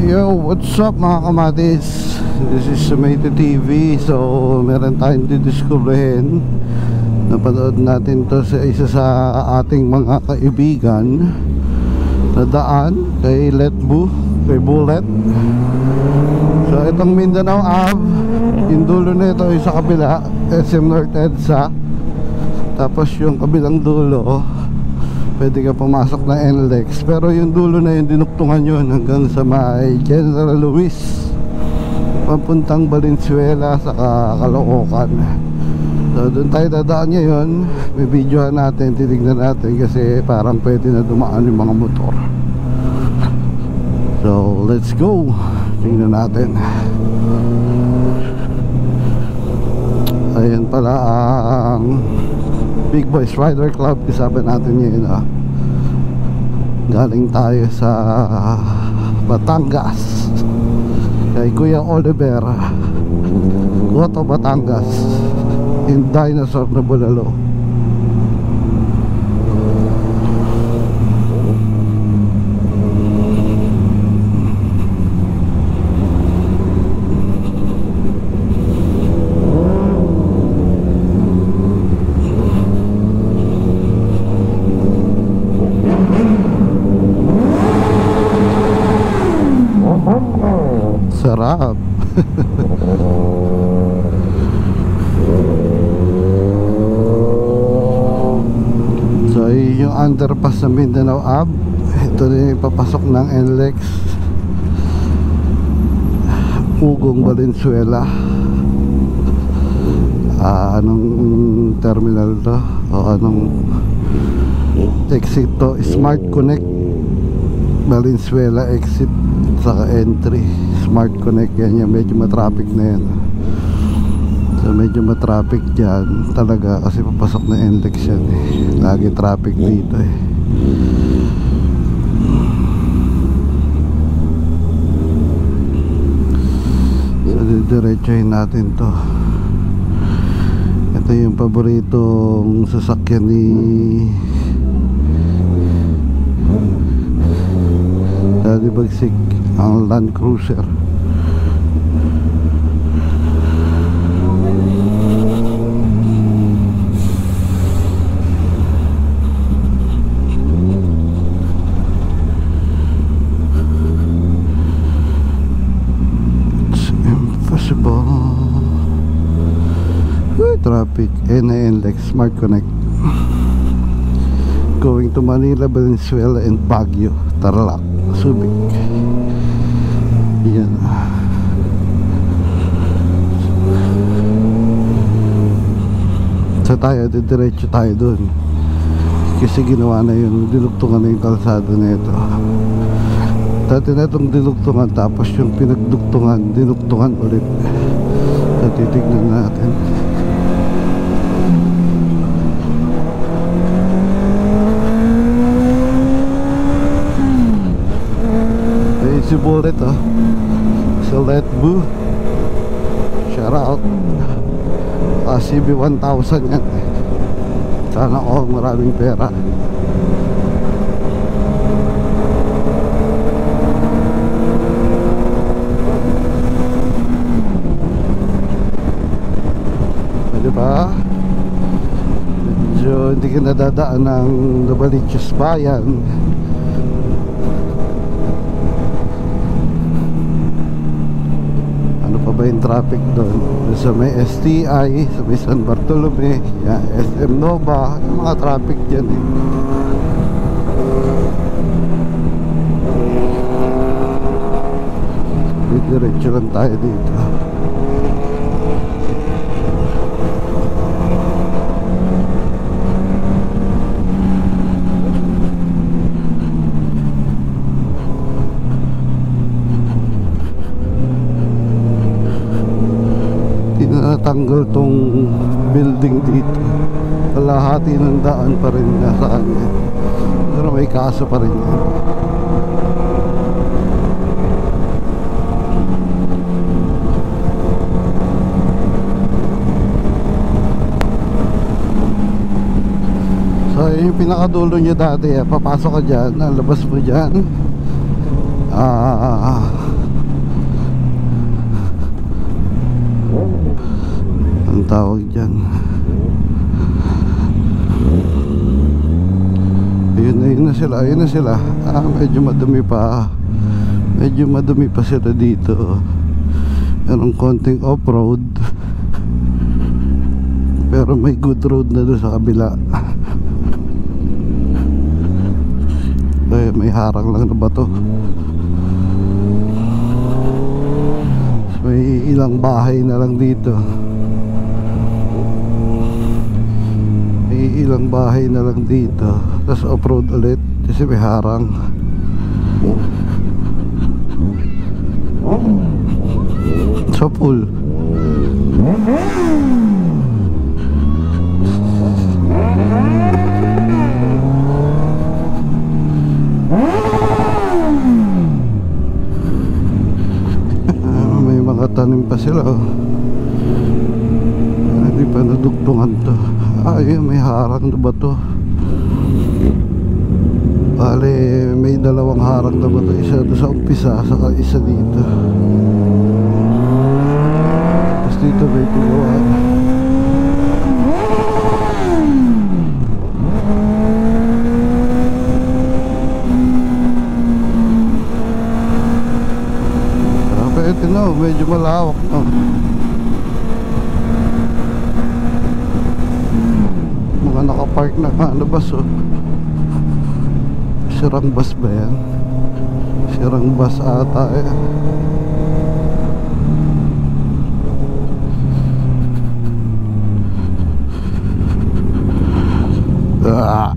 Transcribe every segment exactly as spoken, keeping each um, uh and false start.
Yo, what's up mga kamatis? This is Sumaito T V. So, meron tayong didiskubrihin. Napanood natin to sa isa sa ating mga kaibigan na daan kay Letbu, kay Bullet. So, itong Mindanao Ave, yung dulo na ito yung sa kabila, S M North EDSA. Tapos yung kabilang dulo, pwede ka pumasok na N L E X. Pero yung dulo na yung dinuktungan yun hanggang sa may General Luis, papuntang Valenzuela sa Caloocan. So doon tayo dadaan ngayon. May videohan natin, titignan natin kasi parang pwede na dumaan yung mga motor. So let's go, tingnan natin. Ayan pala ang Big Boys Rider Club. Kasama natin ngayon, ah. Galing tayo sa Batangas kay Kuya Oliver, Goto Batangas, in Dinosaur na Bulalo. Sarap. So yun yung underpass sa Mindanao Ave. Ito na yung papasok ng N L E X Ugong Valenzuela. Ah, anong terminal to? O anong exit to? Smart Connect Valenzuela exit saka entry. Smart Connect yan, yan. Medyo matraffic na yan. So medyo matraffic dyan talaga kasi papasok na N L E X yan, eh. Lagi traffic dito, eh. So didiretsuhin natin to. Ito yung paboritong sasakyan ni Daddy Bagsik, ang Land Cruiser. It's impossible. Uy, traffic. N L E X Smart Connect going to Manila, Valenzuela and Baguio, Tarlac, Subic. Yan. So tayo, didiretso tayo dun kasi ginawa na yun, dilugtungan na yung kalsada na ito. Dati na itong dilugtungan, tapos yung pinagdugtungan, dilugtungan ulit. So titignan natin. Si Bullet, oh, si Letbu, shout out. uh, C B one thousand yan, eh. Sana all maraming pera. Pwede ba? Medyo hindi ka nadadaan ng Novaliches Bayan. Pa yung traffic doon sa may S T I, sa may San Bartolome, yeah, S M Nova, yung mga traffic dyan, eh. Diretso lang tayo dito. Natanggal tong building dito, kalahati ng daan pa rin nasa kanya, pero may kaso pa rin yan. So yung pinakadulo niya dati, eh, papasok ka dyan, labas mo dyan, ah tawag dyan. Ayun, ayun na sila, ayun na sila. Ah, medyo madumi pa. Medyo madumi pa sila dito. Merong konting off-road, pero may good road na doon sa kabila. Ay, may harang lang na bato. May ilang bahay na lang dito. May ilang bahay na lang dito. Tapos off-road ulit kasi may harang. So full. May mga tanim pa sila, oh. Hindi pa nadugtungan to. Ay, may harang na ba to? Bale, may dalawang harang na ba to? Isa doon sa umpisa, saka isa dito. Tapos dito may tuloan. Ito na, medyo malawak, no? Mga nakapark na ano bus, oh. Sirang bus ba yan? Sirang bus ata, eh. Ah.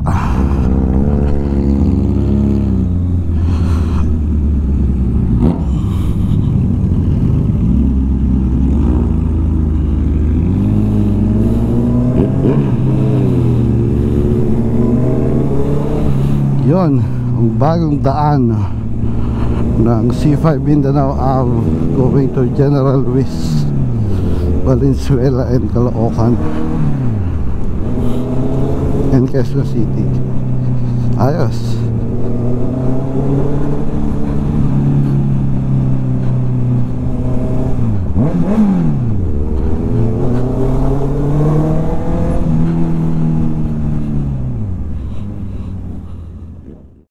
Yon, ang bagong daan ng C five Mindanao Ave going to General Luis, Valenzuela and Caloocan and Quezon City. Ayos.